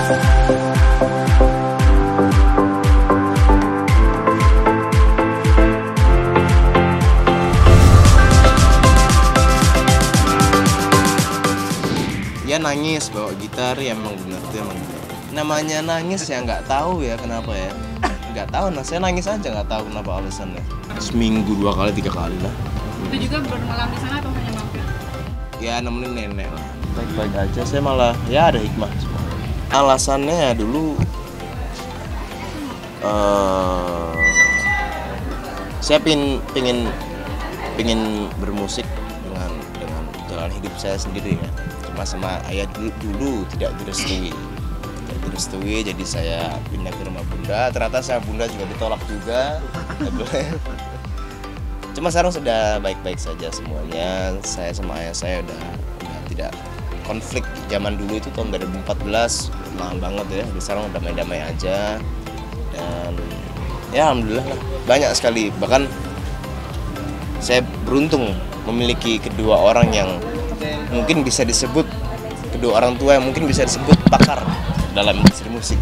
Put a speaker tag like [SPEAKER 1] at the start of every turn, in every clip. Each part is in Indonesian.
[SPEAKER 1] Ya nangis bawa gitar ya emang bener tuh emang bener. Namanya nangis ya nggak tahu ya kenapa ya, nggak tahu. Nah saya nangis aja nggak tahu kenapa alasannya. Seminggu 2 kali 3 kali lah.
[SPEAKER 2] Itu juga bermalam di sana atau hanya mampir?
[SPEAKER 1] Ya nemenin nenek lah. Baik-baik aja, saya malah ya ada hikmah semua. Alasannya ya dulu saya pingin bermusik dengan jalan hidup saya sendiri ya. Cuma sama ayah dulu tidak direstui. Jadi saya pindah ke rumah bunda. Ternyata saya bunda juga ditolak juga. Cuma sekarang sudah baik-baik saja semuanya. Saya sama ayah saya udah tidak konflik. Zaman dulu itu tahun 2014 lama banget ya. Sekarang udah damai-damai aja. Dan ya alhamdulillah lah, banyak sekali. Bahkan saya beruntung memiliki kedua orang yang mungkin bisa disebut, kedua orang tua yang mungkin bisa disebut pakar dalam industri musik.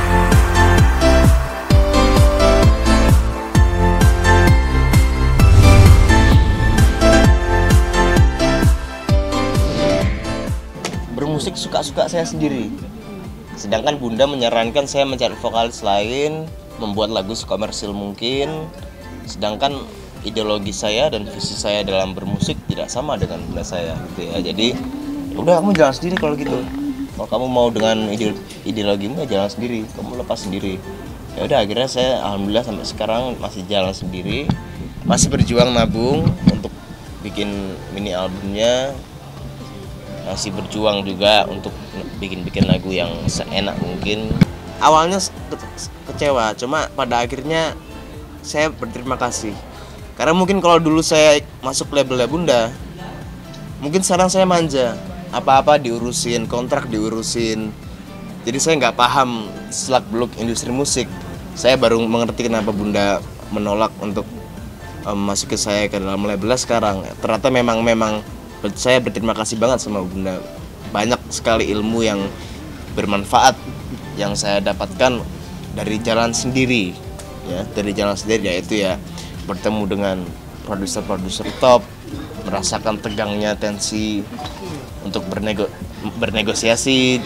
[SPEAKER 1] Bermusik suka-suka saya sendiri. Sedangkan bunda menyarankan saya mencari vokalis lain, membuat lagu sekomersil mungkin. Sedangkan ideologi saya dan visi saya dalam bermusik tidak sama dengan bunda saya gitu ya. Jadi udah kamu jalan sendiri kalau gitu. Kalau kamu mau dengan ideologimu ya jalan sendiri, kamu lepas sendiri. Ya udah akhirnya saya alhamdulillah sampai sekarang masih jalan sendiri, masih berjuang nabung untuk bikin mini albumnya, masih berjuang juga untuk bikin lagu yang seenak mungkin. Awalnya kecewa, cuma pada akhirnya saya berterima kasih. Karena mungkin kalau dulu saya masuk labelnya bunda, mungkin sekarang saya manja, apa-apa diurusin, kontrak diurusin. Jadi saya nggak paham selak-beluk industri musik. Saya baru mengerti kenapa bunda menolak untuk masuk ke saya ke dalam labelnya sekarang. Ternyata memang saya berterima kasih banget sama bunda. Banyak sekali ilmu yang bermanfaat yang saya dapatkan dari jalan sendiri, ya, yaitu ya bertemu dengan produser-produser top, merasakan tegangnya tensi untuk bernegosiasi.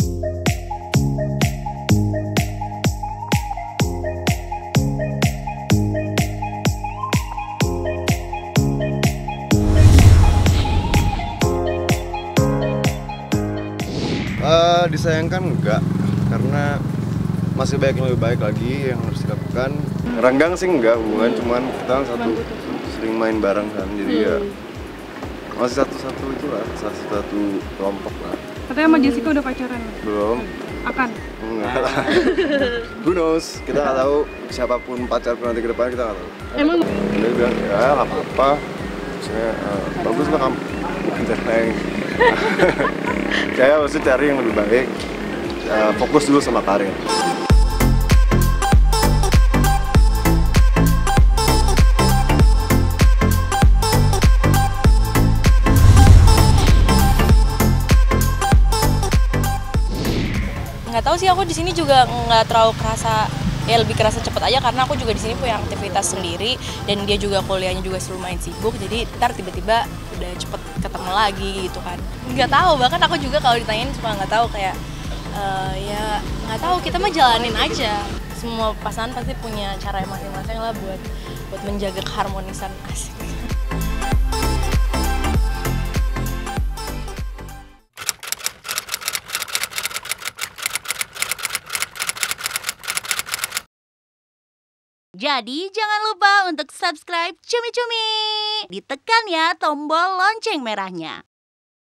[SPEAKER 3] Disayangkan enggak, karena masih banyak yang lebih baik lagi yang harus dilakukan. Renggang sih enggak, hubungan cuman kita sering main bareng kan, jadi ya masih satu itu lah, satu kelompok lah.
[SPEAKER 2] Katanya sama Jessica udah pacaran?
[SPEAKER 3] Belum.
[SPEAKER 2] Akan?
[SPEAKER 3] Enggak lah. Who knows, kita nggak tahu siapapun pacar nanti ke depan, kita nggak tahu.
[SPEAKER 2] Emang?
[SPEAKER 3] Dia bilang ya nggak apa-apa, saya bagus lah kamu ceng. Saya harusnya cari yang lebih baik, fokus dulu sama karir.
[SPEAKER 4] Nggak tahu sih, aku di sini juga nggak terlalu kerasa, ya lebih kerasa cepet aja karena aku juga di sini punya aktivitas sendiri dan dia juga kuliahnya juga lumayan sibuk, jadi ntar tiba-tiba udah cepet ketemu lagi gitu kan. Nggak tahu, bahkan aku juga kalau ditanyain suka nggak tahu, kayak ya nggak tahu, kita mah jalanin aja. Semua pasangan pasti punya cara masing-masing lah buat menjaga keharmonisan. Asik.
[SPEAKER 5] Jadi jangan lupa untuk subscribe Cumi Cumi. Ditekan ya tombol lonceng merahnya.